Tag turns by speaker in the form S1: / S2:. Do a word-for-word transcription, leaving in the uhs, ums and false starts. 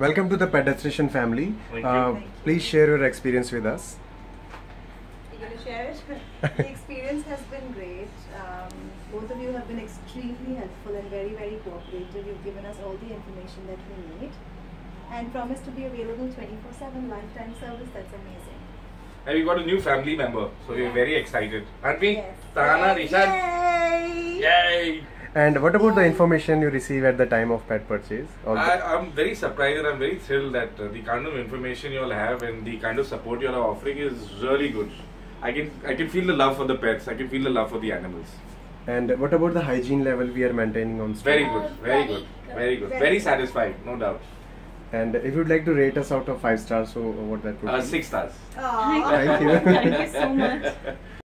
S1: Welcome to the Pet Destination family.
S2: Thank
S1: uh,
S2: you.
S1: Please share your experience with us.
S3: You're going to share it? The experience has been great. Um, both of you have been extremely helpful and very, very cooperative. You've given us all the information that we need and promised to be available twenty-four seven lifetime service. That's amazing.
S2: And we got a new family member, so we're
S3: Yeah.
S2: very excited. Aren't we?
S3: Yes.
S2: Tahana,
S3: Yay!
S2: Rishan?
S3: Yay!
S2: Yay!
S1: And what about the information you receive at the time of pet purchase? All the-
S2: I, I'm very surprised and I'm very thrilled that uh, the kind of information you all have and the kind of support you all are offering is really good. I can I can feel the love for the pets. I can feel the love for the animals.
S1: And what about the hygiene level we are maintaining on store?
S2: Very
S3: Uh,
S2: good, very
S3: very
S2: good,
S3: good.
S2: very good,
S3: Very
S2: very
S3: good.
S2: satisfied, no doubt.
S1: And if you'd like to rate us out of five stars, so what that would
S2: Uh,
S1: be?
S2: six stars.
S3: Aww.
S1: Thank you.
S4: Thank you so much.